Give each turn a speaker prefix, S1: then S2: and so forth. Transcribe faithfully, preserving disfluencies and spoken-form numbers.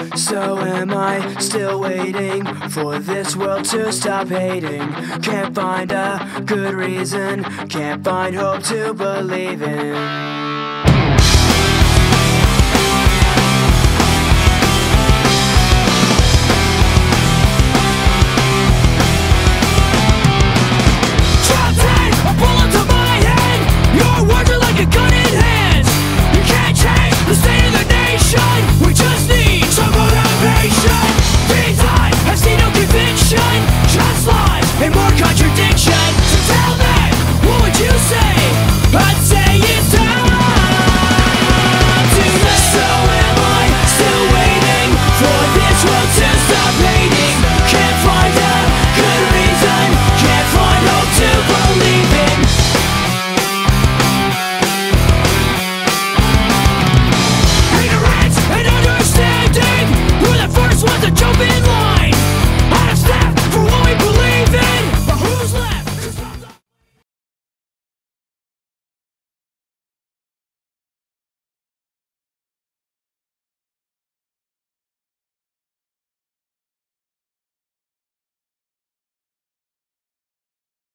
S1: So am I, still waiting for this world to stop hating. Can't find a good reason, can't find hope to believe in.